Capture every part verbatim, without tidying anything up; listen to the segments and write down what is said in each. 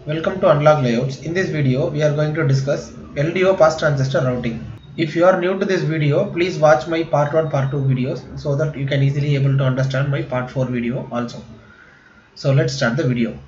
Welcome to Unlock Layouts. In this video, we are going to discuss L D O pass transistor routing. If you are new to this video, please watch my part one, part two videos so that you can easily able to understand my part four video also. So let's start the video.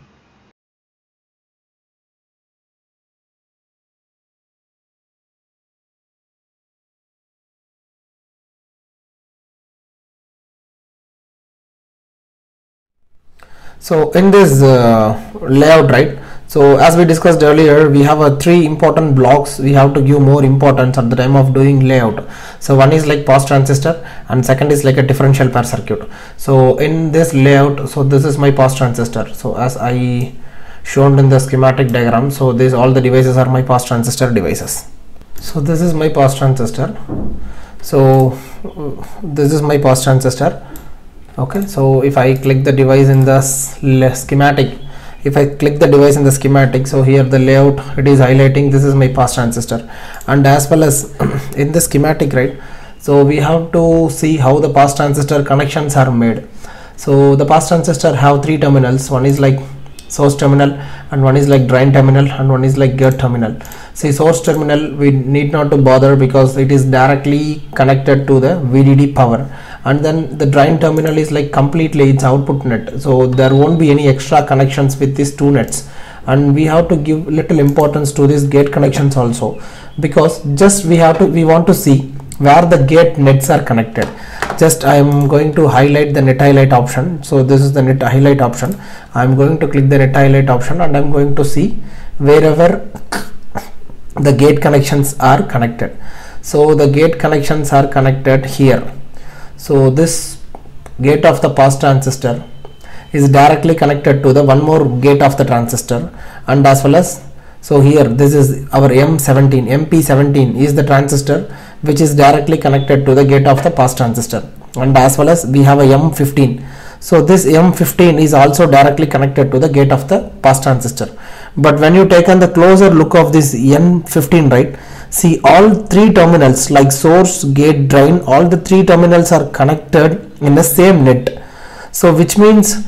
So in this uh, layout, right, so as we discussed earlier, we have a three important blocks we have to give more importance at the time of doing layout. So one is like pass transistor and second is like a differential pair circuit. So in this layout, so this is my pass transistor. So as I shown in the schematic diagram, so these all the devices are my pass transistor devices. So this is my pass transistor. So uh, this is my pass transistor. Okay, so if I click the device in the schematic, if I click the device in the schematic, so here the layout, it is highlighting this is my pass transistor, and as well as in the schematic, right, so we have to see how the pass transistor connections are made. So the pass transistor have three terminals. One is like source terminal, and one is like drain terminal, and one is like gate terminal. See, source terminal we need not to bother because it is directly connected to the V D D power, and then the drain terminal is like completely its output net, so there won't be any extra connections with these two nets. And we have to give little importance to these gate connections also, because just we have to we want to see where the gate nets are connected. Just I am going to highlight the net highlight option. So this is the net highlight option. I am going to click the net highlight option, and I am going to see wherever the gate connections are connected. So the gate connections are connected here. So this gate of the pass transistor is directly connected to the one more gate of the transistor, and as well as, so here this is our M seventeen, M P seventeen is the transistor which is directly connected to the gate of the pass transistor, and as well as we have a M fifteen. So this M fifteen is also directly connected to the gate of the pass transistor. But when you take on the closer look of this M fifteen, right, see all three terminals like source, gate, drain, all the three terminals are connected in the same net. So which means,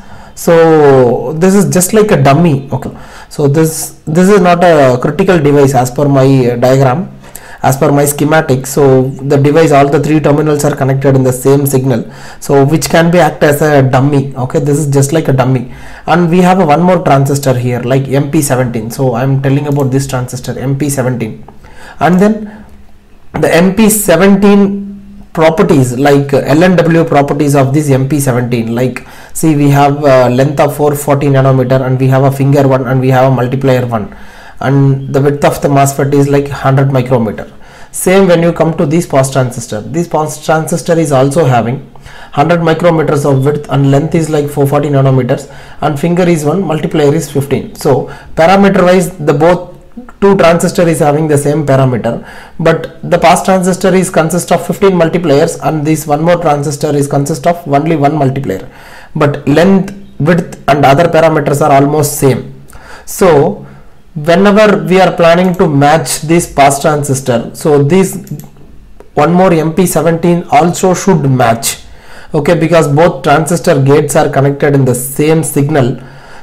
so this is just like a dummy. Okay, so this this is not a critical device as per my diagram, as per my schematic. So the device, all the three terminals are connected in the same signal, so which can be act as a dummy. Okay, this is just like a dummy. And we have a one more transistor here like M P seventeen. So I am telling about this transistor M P seventeen, and then the M P seventeen properties, like L N W properties of this M P seventeen, like see we have a length of four forty nanometer, and we have a finger one, and we have a multiplier one, and the width of the MOSFET is like one hundred micrometer. Same when you come to this pass transistor, this pass transistor is also having one hundred micrometers of width, and length is like four forty nanometers, and finger is one, multiplier is fifteen. So parameter wise the both two transistor is having the same parameter, but the pass transistor is consist of fifteen multipliers, and this one more transistor is consist of only one multiplier, but length, width and other parameters are almost same. So whenever we are planning to match this pass transistor, so this one more M P seventeen also should match. Okay, because both transistor gates are connected in the same signal,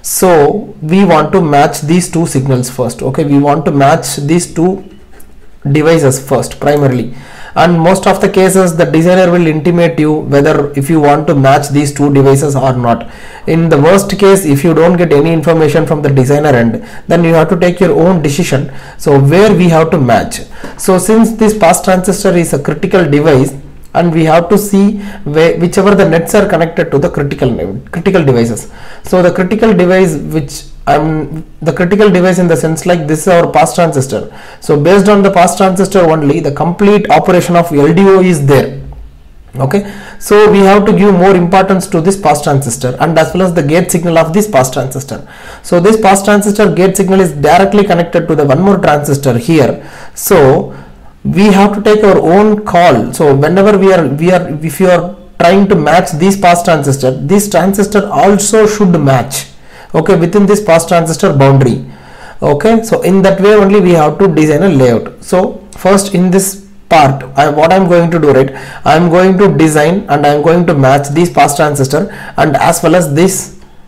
so we want to match these two signals first. Okay, we want to match these two devices first primarily, and most of the cases the designer will intimate you whether if you want to match these two devices or not. In the worst case, if you don't get any information from the designer end, then you have to take your own decision, so where we have to match. So since this pass transistor is a critical device, and we have to see where, whichever the nets are connected to the critical critical devices. So the critical device which I'm the critical device in the sense like this is our pass transistor. So based on the pass transistor only, the complete operation of L D O is there. Okay, so we have to give more importance to this pass transistor, and as well as the gate signal of this pass transistor. So this pass transistor gate signal is directly connected to the one more transistor here. So we have to take our own call. So whenever we are we are if you are trying to match this pass transistor, this transistor also should match, okay, within this pass transistor boundary. Okay, so in that way only we have to design a layout. So first in this part, I, what I am going to do, right, I am going to design and I am going to match this pass transistor and as well as this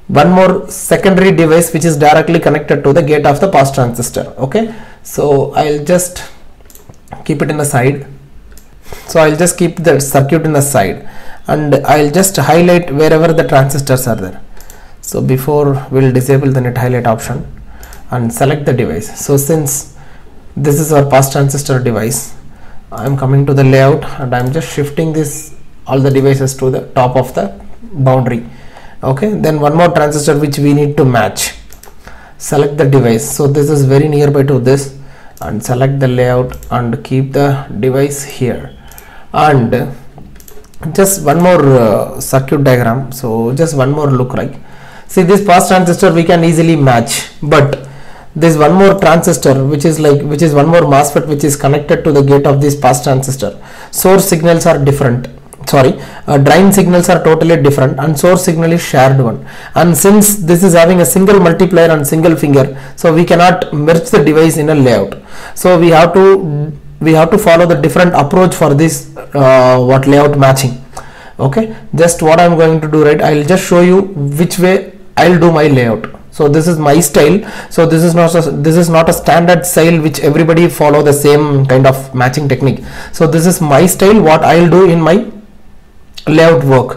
one more secondary device which is directly connected to the gate of the pass transistor. Okay, so I'll just keep it in the side. So I'll just keep the circuit in the side, and I'll just highlight wherever the transistors are there. So before we'll disable the net highlight option and select the device. So since this is our pass transistor device, I'm coming to the layout and I'm just shifting this all the devices to the top of the boundary. Okay, then one more transistor which we need to match. Select the device. So this is very nearby to this, and select the layout and keep the device here. And just one more uh, circuit diagram. So just one more look like. See, this pass transistor we can easily match, but this one more transistor which is like which is one more MOSFET which is connected to the gate of this pass transistor. Source signals are different. Sorry, uh, drain signals are totally different, and source signal is shared one. And since this is having a single multiplier and single finger, so we cannot merge the device in a layout. So we have to we have to follow the different approach for this uh, what layout matching. Okay, just what I'm going to do, right? I'll just show you which way I'll do my layout. So this is my style. So this is not a, this is not a standard style which everybody follow the same kind of matching technique. So this is my style, what I'll do in my layout work.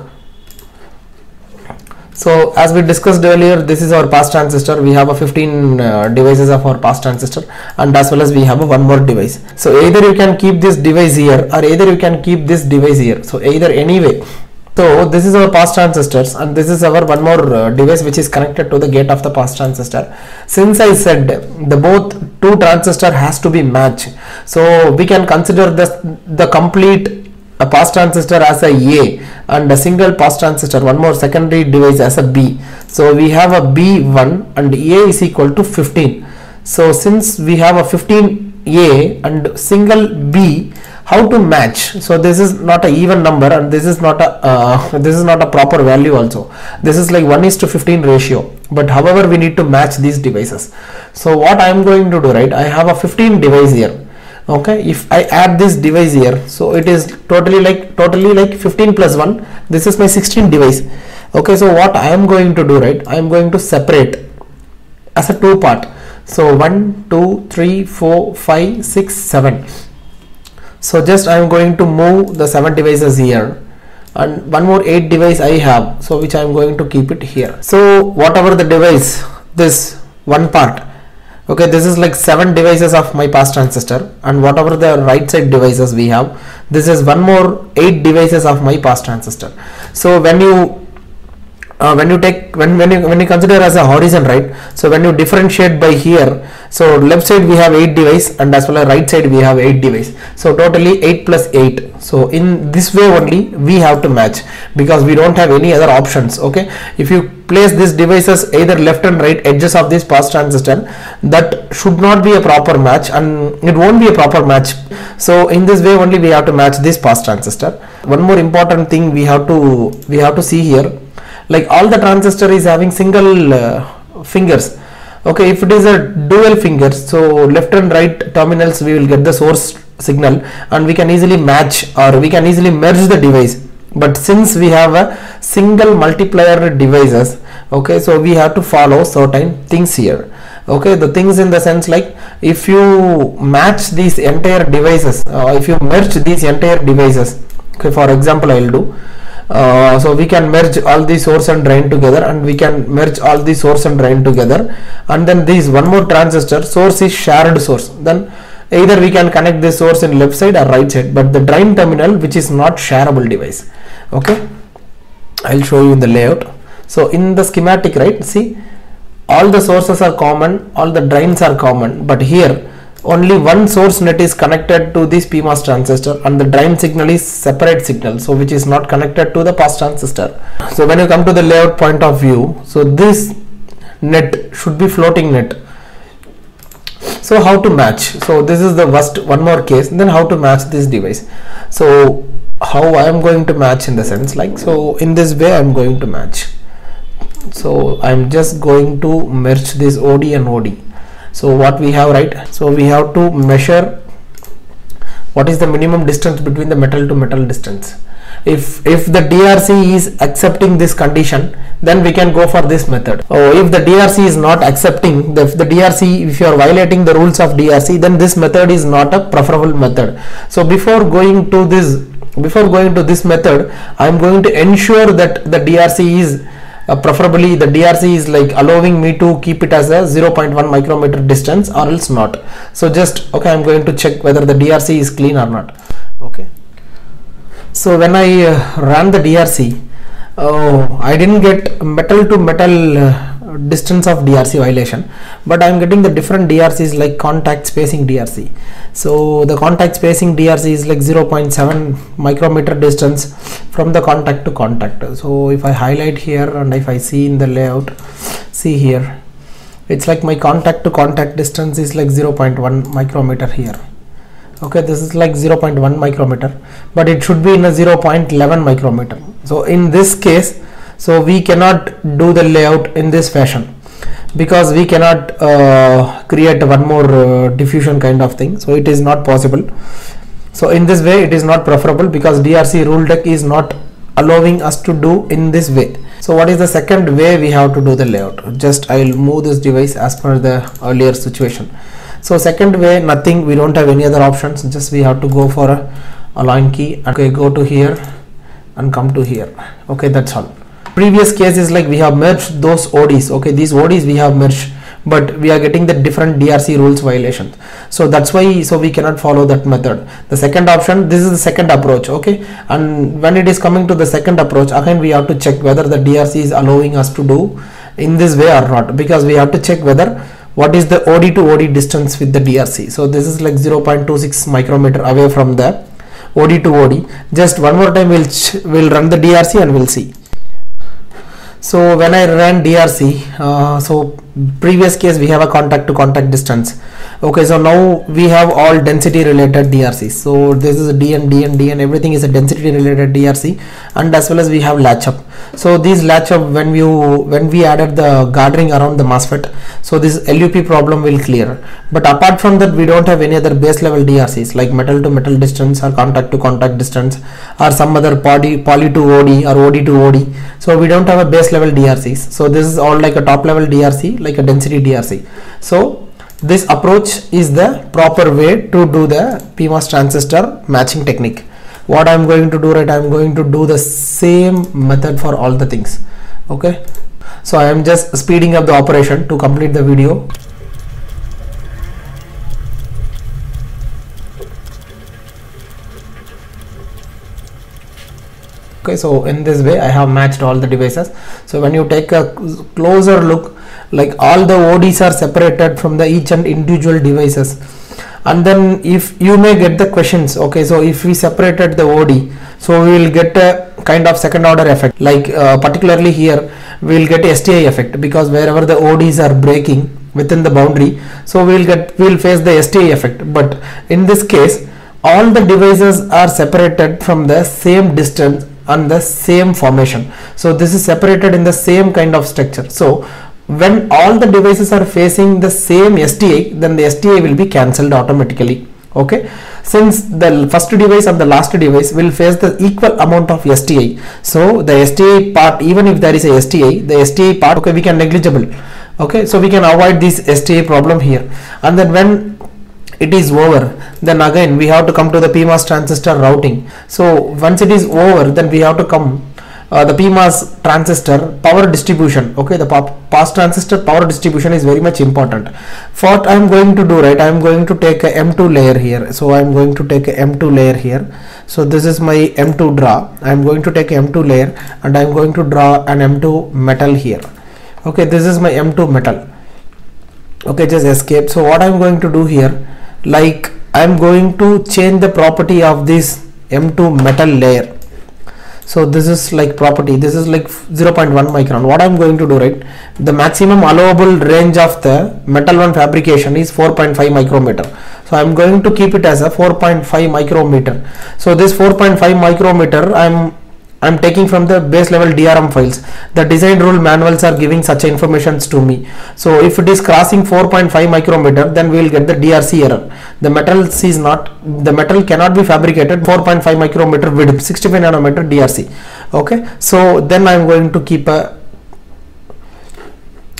So as we discussed earlier, this is our pass transistor. We have a fifteen uh, devices of our pass transistor, and as well as we have a one more device. So either you can keep this device here, or either you can keep this device here. So either anyway. So this is our pass transistors, and this is our one more uh, device which is connected to the gate of the pass transistor. Since I said the both two transistor has to be matched, so we can consider this the complete a pass transistor as a A and a single pass transistor, one more secondary device, as a B. So we have a B one and A is equal to fifteen. So since we have a fifteen A and single B, how to match? So this is not a even number, and this is not a uh, this is not a proper value also. This is like one is to fifteen ratio, but however we need to match these devices. So what I am going to do, right? I have a fifteen device here. Okay, if I add this device here, so it is totally like totally like fifteen plus one. This is my sixteen device. Okay, so what I am going to do, right? I am going to separate as a two part. So one, two, three, four, five, six, seven. So just I am going to move the seven devices here, and one more eight device I have, so which I am going to keep it here. So whatever the device, this one part. Okay, this is like seven devices of my pass transistor, and whatever the right side devices we have, this is one more eight devices of my pass transistor. So when you uh, when you take when when you when you consider as a horizon, right? So when you differentiate by here, so left side we have eight device, and as well as right side we have eight device. So totally eight plus eight. So in this way only we have to match, because we don't have any other options. Okay, if you place these devices either left and right edges of this pass transistor, that should not be a proper match, and it won't be a proper match. So in this way only we have to match this pass transistor. One more important thing we have to we have to see here, like all the transistor is having single uh, fingers. Okay, if it is a dual finger, so left and right terminals we will get the source signal, and we can easily match, or we can easily merge the device. But since we have a single multiplier devices, okay, so we have to follow certain things here. Okay, the things in the sense like, if you match these entire devices, uh, if you merge these entire devices, okay, for example I will do uh, so we can merge all the source and drain together, and we can merge all the source and drain together, and then this one more transistor source is shared source, then either we can connect this source in left side or right side, but the drain terminal which is not shareable device. Okay, I'll show you in the layout. So in the schematic, right, see, all the sources are common, all the drains are common, but here only one source net is connected to this P MOS transistor, and the drain signal is separate signal, so which is not connected to the pass transistor. So when you come to the layout point of view, so this net should be floating net. So how to match? So this is the first one more case. Then how to match this device? So how I am going to match, in the sense like, so in this way I am going to match. So I am just going to merge this O D and O D. So what we have, right? So we have to measure what is the minimum distance between the metal to metal distance. If if the D R C is accepting this condition, then we can go for this method. Oh, if the D R C is not accepting, the, if the D R C, if you are violating the rules of D R C, then this method is not a preferable method. So before going to this, before going to this method, I am going to ensure that the D R C is uh, preferably the D R C is like allowing me to keep it as a zero point one micrometer distance or else not. So just okay, I am going to check whether the D R C is clean or not. Okay. So when I uh, ran the D R C, oh, I didn't get metal to metal uh, distance of D R C violation, but I am getting the different D R Cs like contact spacing D R C. So the contact spacing D R C is like zero point seven micrometer distance from the contact to contact. So if I highlight here and if I see in the layout, see here, it's like my contact to contact distance is like zero point one micrometer here. Okay, this is like zero point one micrometer, but it should be in a zero point one one micrometer. So in this case, so we cannot do the layout in this fashion because we cannot uh, create one more uh, diffusion kind of thing. So it is not possible. So in this way it is not preferable because D R C rule deck is not allowing us to do in this way. So what is the second way we have to do the layout? Just I will move this device as per the earlier situation. So second way, nothing, we don't have any other options, just we have to go for a align key. Okay, go to here and come to here. Okay, that's all. Previous case is like we have merged those O Ds. Okay, these O Ds we have merged, but we are getting the different D R C rules violations. So that's why, so we cannot follow that method. The second option, this is the second approach. Okay, and when it is coming to the second approach, again we have to check whether the D R C is allowing us to do in this way or not, because we have to check whether what is the O D to O D distance with the D R C. So this is like zero point two six micrometer away from the O D to O D. Just one more time we'll we'll run the D R C and we'll see. So when I ran D R C, uh, so previous case we have a contact to contact distance. Okay, so now we have all density related D R Cs. So this is a D N, D N, D N, everything is a density related D R C, and as well as we have latch up. So these latch up, when you when we added the guarding around the MOSFET, so this L U P problem will clear. But apart from that, we don't have any other base level D R Cs like metal to metal distance or contact to contact distance or some other poly poly to O D or O D to O D. So we don't have a base level D R Cs. So this is all like a top level D R C, like a density D R C. So this approach is the proper way to do the P MOS transistor matching technique. What I am going to do, right, I am going to do the same method for all the things. Okay, so I am just speeding up the operation to complete the video. Okay, so in this way I have matched all the devices. So when you take a closer look, like all the O Ds are separated from the each and individual devices. And then if you may get the questions, okay, so if we separated the O D, so we will get a kind of second order effect, like uh, particularly here we will get S T I effect, because wherever the O Ds are breaking within the boundary, so we will get we will face the S T I effect. But in this case all the devices are separated from the same distance and the same formation. So this is separated in the same kind of structure. So when all the devices are facing the same S T I, then the S T I will be cancelled automatically. Okay, since the first device and the last device will face the equal amount of S T I, so the S T I part, even if there is a S T I, the S T I part, okay, we can negligible. Okay, so we can avoid this S T I problem here. And then when it is over, then again we have to come to the P MOS transistor routing. So once it is over, then we have to come Uh, the P MOS transistor power distribution. Okay, the pass transistor power distribution is very much important. For what I am going to do, right, I am going to take a M two layer here. So I am going to take a M two layer here. So this is my M two draw. I am going to take a M two layer and I am going to draw an M two metal here. Okay, this is my M two metal. Okay, just escape. So what I am going to do here, like I am going to change the property of this M two metal layer. So this is like property, this is like zero point one micron. What I'm going to do, right, the maximum allowable range of the metal one fabrication is four point five micrometer. So I'm going to keep it as a four point five micrometer. So this four point five micrometer I'm I'm taking from the base level D R M files. The design rule manuals are giving such informations to me. So if it is crossing four point five micrometer, then we will get the D R C error. The metal is not, the metal cannot be fabricated four point five micrometer width, sixty-five nanometer D R C. Okay, so then I am going to keep a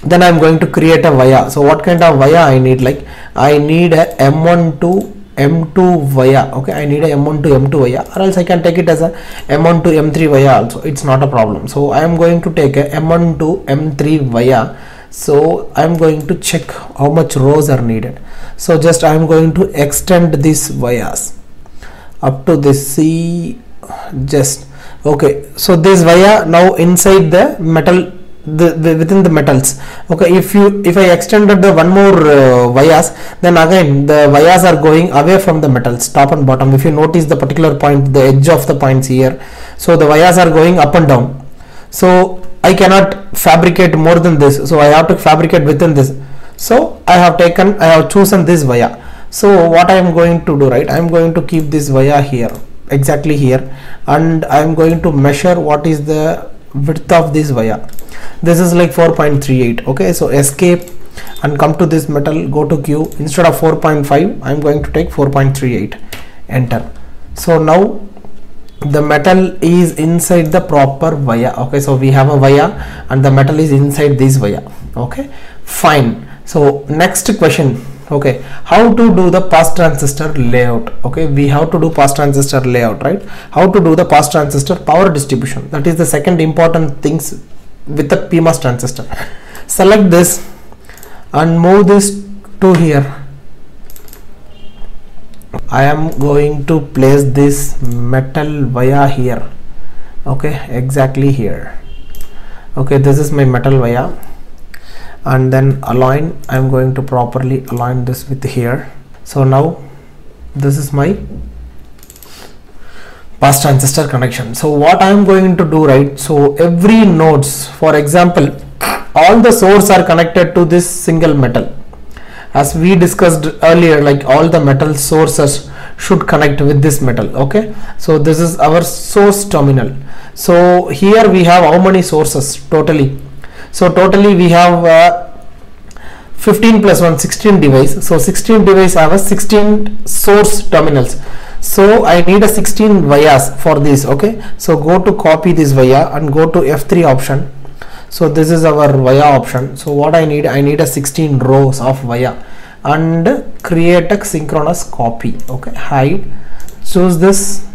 then I'm going to create a via. So what kind of via I need? Like I need a M one to M two via. Okay, I need a M one to M two via, or else I can take it as a M one to M three via also. It's not a problem. So I am going to take a M one to M three via. So I am going to check how much rows are needed. So just I am going to extend these vias up to this C. Just okay. So this via now inside the metal. The, the within the metals. Okay, if you if I extended the one more uh, vias, then again the vias are going away from the metals, top and bottom. If you notice the particular point, the edge of the points here, so the vias are going up and down. So I cannot fabricate more than this, so I have to fabricate within this. So I have taken I have chosen this via. So what I am going to do, right, I am going to keep this via here, exactly here, and I am going to measure what is the width of this via. This is like four point three eight. Okay, so escape and come to this metal, go to Q. Instead of four point five, I am going to take four point three eight, enter. So now the metal is inside the proper via. Okay, so we have a via and the metal is inside this via. Okay, fine. So next question. Okay, how to do the pass transistor layout? Okay, we have to do pass transistor layout, right? How to do the pass transistor power distribution? That is the second important things with the P MOS transistor. Select this and move this to here. I am going to place this metal via here. Okay, exactly here. Okay, this is my metal via, and then align. I am going to properly align this with here. So now this is my pass transistor connection. So what I am going to do, right, so every nodes, for example, all the source are connected to this single metal. As we discussed earlier, like all the metal sources should connect with this metal. Okay, so this is our source terminal. So here we have how many sources totally? So totally we have uh, fifteen plus one, sixteen device. So sixteen device have a sixteen source terminals. So I need a sixteen vias for this. Okay, so go to copy this via and go to F three option. So this is our via option. So what I need, I need a sixteen rows of via and create a synchronous copy. Okay, hide, choose this,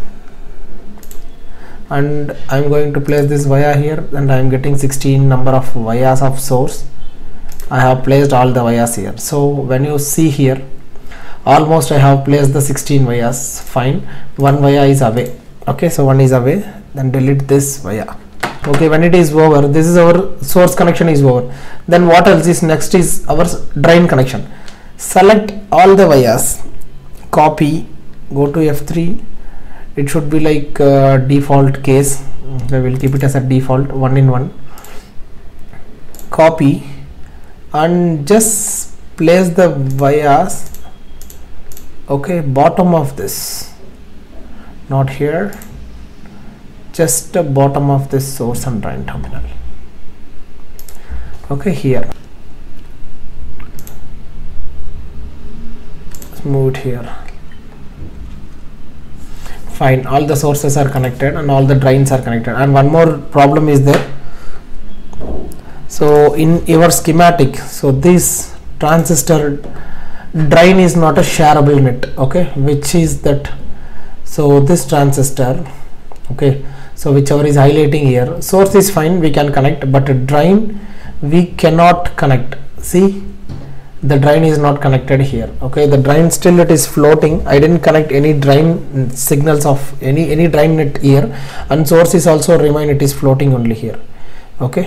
and I'm going to place this via here, and I'm getting sixteen number of vias of source. I have placed all the vias here. So when you see here, almost I have placed the sixteen vias. Fine, one via is away. Okay, so one is away, then delete this via. Okay, when it is over, this is our source connection is over. Then what else is next is our drain connection. Select all the vias, copy, go to F three. It should be like uh, default case. I will keep it as a default one in one. Copy and just place the vias. Okay, bottom of this, not here, just the bottom of this source and drain terminal. Okay, here. Let's move it here. Fine, all the sources are connected and all the drains are connected. And one more problem is there. So in your schematic, so this transistor drain is not a shareable net. Okay, which is that? So this transistor, okay, so whichever is highlighting here, source is fine, we can connect, but a drain we cannot connect. See, the drain is not connected here. Okay, the drain still it is floating. I didn't connect any drain signals of any any drain net here, and source is also remain, it is floating only here. Okay,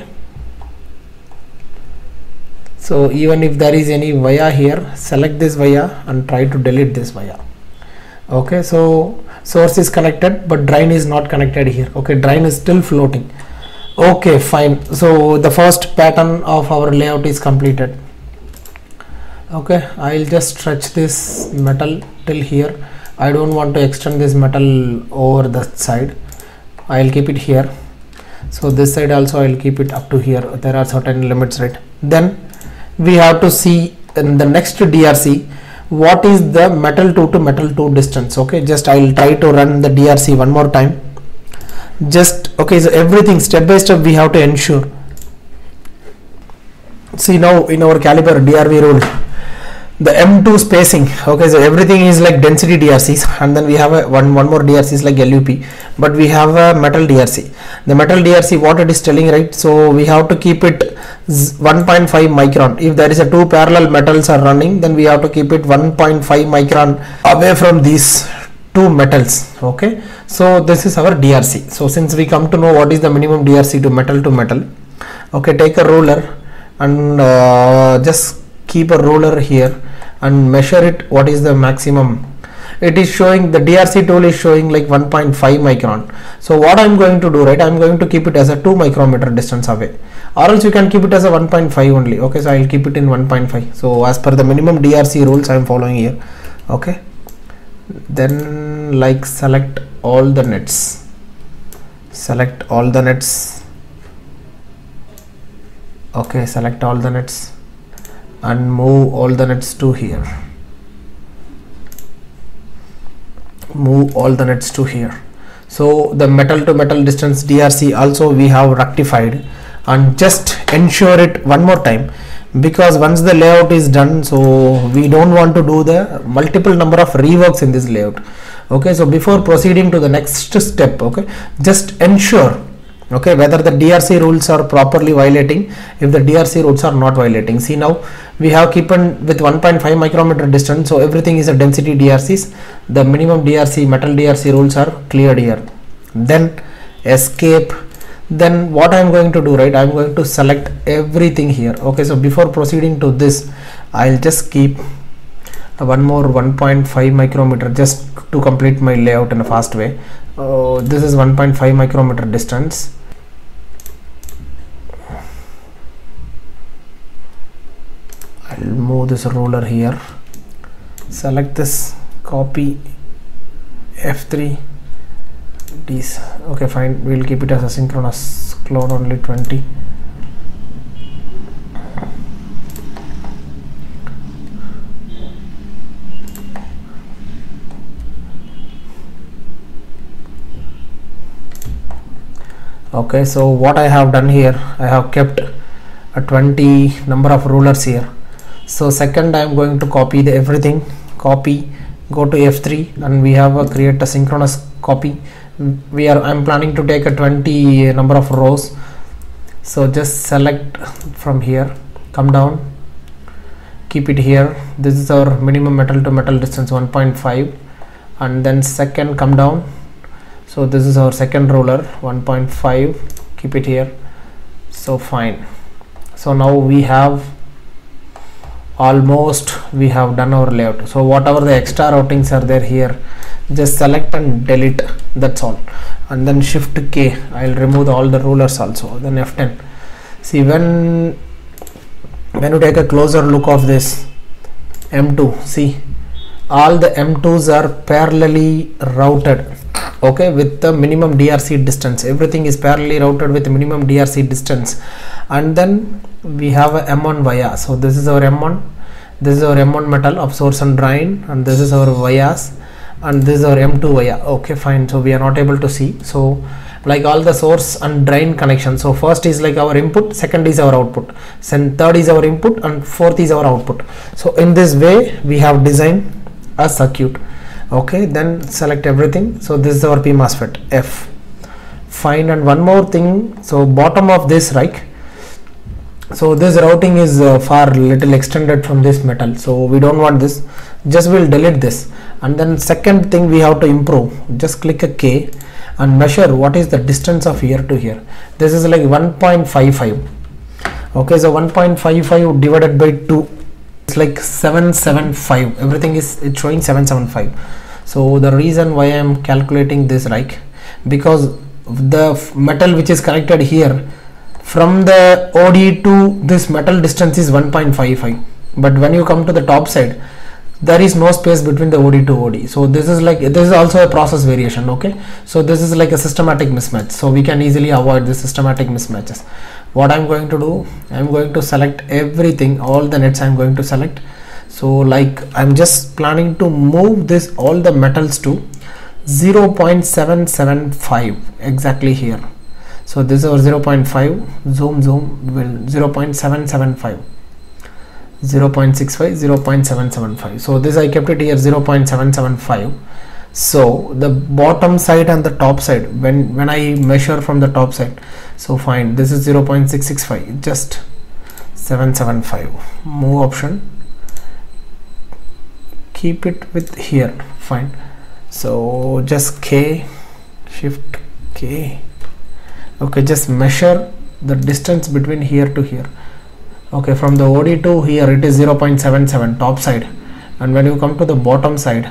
so even if there is any via here, select this via and try to delete this via. Okay, so source is connected but drain is not connected here. Okay, drain is still floating. Okay, fine. So the first pattern of our layout is completed. Okay, I'll just stretch this metal till here. I don't want to extend this metal over the side. I'll keep it here. So this side also I'll keep it up to here. There are certain limits, right? Then we have to see in the next D R C what is the metal two to metal two distance. Okay, just I'll try to run the D R C one more time. Just okay, so everything step by step we have to ensure. see now in our caliper D R V rule, the M two spacing, okay, so everything is like density D R Cs, and then we have a one one more D R Cs like L U P, but we have a metal D R C. The metal D R C, what it is telling, right? So we have to keep it one point five micron. If there is a two parallel metals are running, then we have to keep it one point five micron away from these two metals. Okay, so this is our D R C. So since we come to know what is the minimum D R C to metal to metal, okay, take a ruler and uh, just keep a ruler here and measure it. What is the maximum? It is showing, the D R C tool is showing like one point five micron. So what I'm going to do, right, I'm going to keep it as a two micrometer distance away, or else you can keep it as a one point five only. Okay, so I'll keep it in one point five. So as per the minimum D R C rules I'm following here. Okay, then like select all the nets, select all the nets. Okay, select all the nets and move all the nets to here, move all the nets to here. So the metal to metal distance D R C also we have rectified, and just ensure it one more time, because once the layout is done, so we don't want to do the multiple number of reworks in this layout. Okay, so before proceeding to the next step, okay, just ensure, okay, whether the D R C rules are properly violating. If the D R C rules are not violating, see now we have keeping with one point five micrometer distance, so everything is a density D R Cs. The minimum D R C, metal D R C rules are cleared here. Then escape. Then what I am going to do, right, I am going to select everything here. Okay, so before proceeding to this, I'll just keep one more one point five micrometer just to complete my layout in a fast way. Uh, this is one point five micrometer distance. I'll move this ruler here, select this, copy F three, these. Okay, fine, we'll keep it as a synchronous clone only twenty. Okay, so what I have done here, I have kept a twenty number of rulers here. So second I am going to copy the everything, copy, go to F three, and we have a create a synchronous copy. We are I'm planning to take a twenty number of rows. So just select from here, come down, keep it here. This is our minimum metal to metal distance one point five, and then second come down. So this is our second ruler one point five, keep it here. So fine, so now we have almost we have done our layout. So whatever the extra routings are there here, just select and delete, that's all. And then shift K, I'll remove all the rulers also. Then F ten. See, when when you take a closer look of this M two, see all the M twos are parallelly routed, okay, with the minimum D R C distance. Everything is parallelly routed with the minimum D R C distance. And then we have a M one via. So this is our M one, this is our M one metal of source and drain, and this is our vias, and this is our M two via. Okay, fine, so we are not able to see. So like all the source and drain connection, so first is like our input, second is our output, then third is our input, and fourth is our output. So in this way we have designed a circuit. Okay, then select everything. So this is our P MOSFET F, fine. And one more thing, so bottom of this, right, so this routing is uh, far little extended from this metal, so we don't want this, just we'll delete this. And then second thing we have to improve, just click a K and measure what is the distance of here to here. This is like one point five five. Okay, so one point five five divided by two, it's like seven seventy-five. Everything is it's showing seven seventy-five. So the reason why I am calculating this, right, because the metal which is connected here, from the O D to this metal distance is one point five five, but when you come to the top side, there is no space between the O D to O D. So this is like, this is also a process variation. Okay, so this is like a systematic mismatch, so we can easily avoid the systematic mismatches. What I'm going to do, I'm going to select everything, all the nets I'm going to select. So like I'm just planning to move this all the metals to zero point seven seven five exactly here. So this is our zero point five, zoom zoom will zero point seven seven five, zero point six five, zero point seven seven five. So this I kept it here zero point seven seven five. So the bottom side and the top side, when when I measure from the top side, so fine, this is zero point six six five, just seven seven five. Move option, keep it with here, fine. So just K, shift K. Okay, just measure the distance between here to here. Okay, from the O D to here it is zero point seven seven top side, and when you come to the bottom side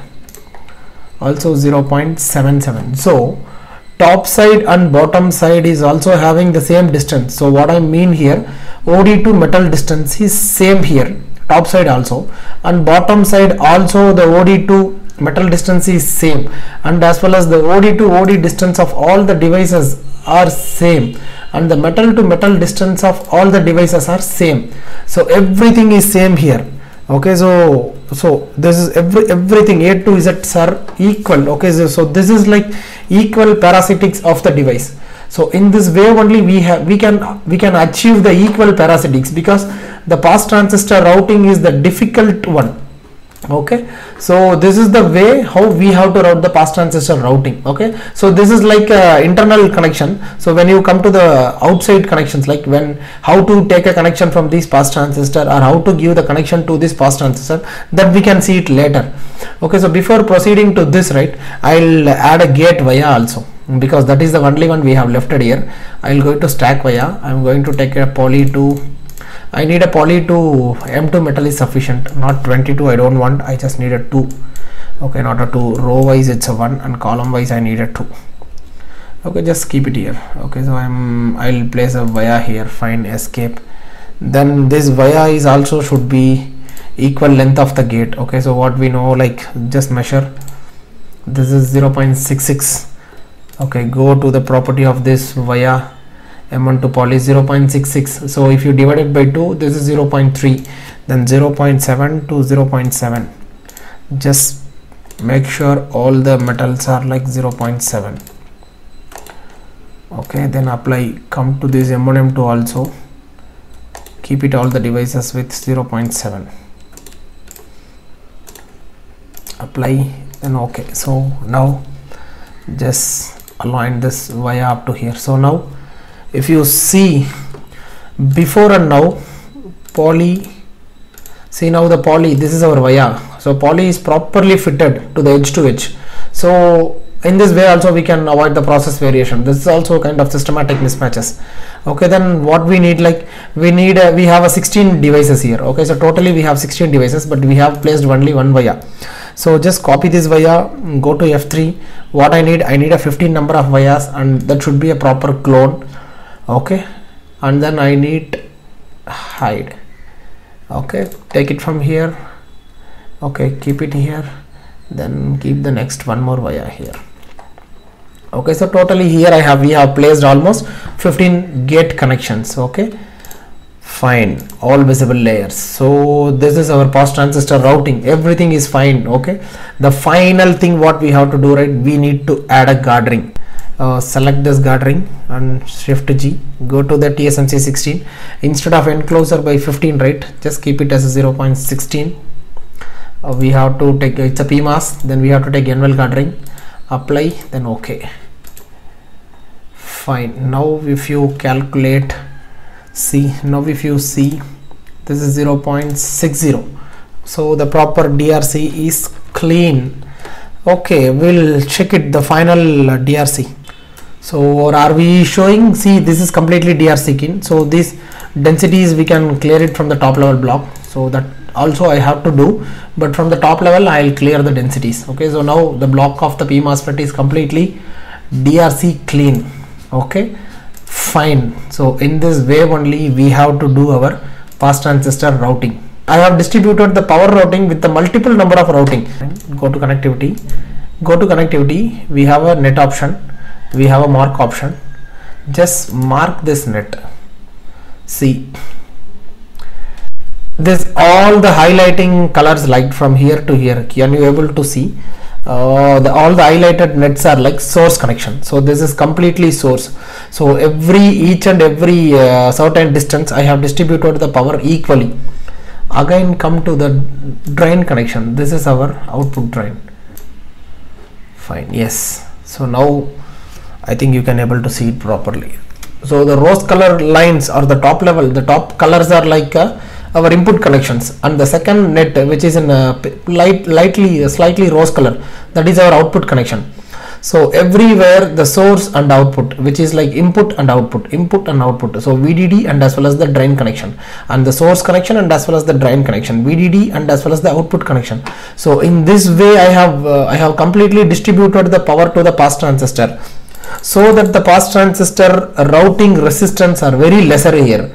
also zero point seven seven. So top side and bottom side is also having the same distance. So what I mean here, O D to metal distance is same here, top side also, and bottom side also the O D to metal distance is same, and as well as the O D to O D distance of all the devices are same, and the metal to metal distance of all the devices are same. So everything is same here. Okay, so so this is every everything A to Z are equal. Okay, so, so this is like equal parasitics of the device. So in this way only we have we can we can achieve the equal parasitics, because the pass transistor routing is the difficult one. Okay, so this is the way how we have to route the pass transistor routing. Okay, so this is like a internal connection. So when you come to the outside connections, like when how to take a connection from this pass transistor or how to give the connection to this pass transistor, that we can see it later. Okay, so before proceeding to this, right, I'll add a gate via also, because that is the only one we have left here. I'll go to stack via. I'm going to take a poly to, I need a poly to M two metal is sufficient, not twenty-two. I don't want, I just need a two. Okay, not a two. Row wise it's a one, and column wise I need a two. Okay, just keep it here. Okay, so I'm I'll place a via here, find escape. Then this via is also should be equal length of the gate. Okay, so what we know, like just measure, this is zero point six six. Okay, go to the property of this via M one to poly zero point six six. So if you divide it by two, this is zero point three, then zero point seven to zero point seven. Just make sure all the metals are like zero point seven. Okay, then apply, come to this M one M two also, keep it all the devices with zero point seven, apply, then okay. So now just align this via up to here. So now if you see before and now, poly, see now the poly, this is our via. So poly is properly fitted to the edge to edge. So in this way also we can avoid the process variation. This is also kind of systematic mismatches. Okay, then what we need, like we need a, we have a sixteen devices here. Okay, so totally we have sixteen devices, but we have placed only one via. So just copy this via, go to F three. What I need, I need a fifteen number of vias, and that should be a proper clone. Okay, and then I need hide. Okay, take it from here. Okay, keep it here, then keep the next one more via here. Okay, so totally here I have we have placed almost fifteen gate connections. Okay, fine, all visible layers. So this is our pass transistor routing, everything is fine. Okay, the final thing what we have to do, right, we need to add a guard ring. Uh, select this guard ring and shift G, go to the T S M C sixteen. Instead of enclosure by fifteen, right, just keep it as a zero point one six. Uh, we have to take, it's a P M O S, then we have to take N L guard ring, apply, then okay, fine. Now if you calculate, see, now if you see, this is zero point six zero, so the proper D R C is clean. Okay, we'll check it, the final uh, D R C. So, or are we showing, see, this is completely D R C clean. So these densities we can clear it from the top level block. So that also I have to do, but from the top level I'll clear the densities. Okay, so now the block of the P MOSFET is completely D R C clean. Okay, fine. So in this way only we have to do our pass transistor routing. I have distributed the power routing with the multiple number of routing. Go to connectivity, go to connectivity, we have a net option, we have a mark option. Just mark this net. See, this all the highlighting colors light from here to here, can you able to see? uh, the, all the highlighted nets are like source connection. So this is completely source. So every each and every uh, certain distance I have distributed the power equally. Again come to the drain connection. This is our output drain. Fine. Yes. So now I think you can able to see it properly. So the rose color lines or the top level, the top colors are like uh, our input connections, and the second net which is in a light lightly slightly rose color, that is our output connection. So everywhere the source and output, which is like input and output, input and output, so V D D and as well as the drain connection, and the source connection and as well as the drain connection, V D D and as well as the output connection. So in this way I have uh, I have completely distributed the power to the pass transistor, so that the pass transistor routing resistance are very lesser here.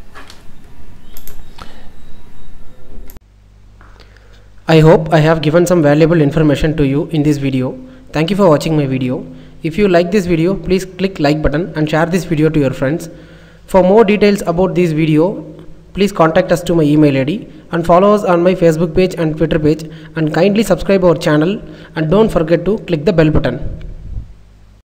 I hope I have given some valuable information to you in this video. Thank you for watching my video. If you like this video, please click like button and share this video to your friends. For more details about this video, please contact us to my email I D and follow us on my Facebook page and Twitter page, and kindly subscribe our channel and don't forget to click the bell button.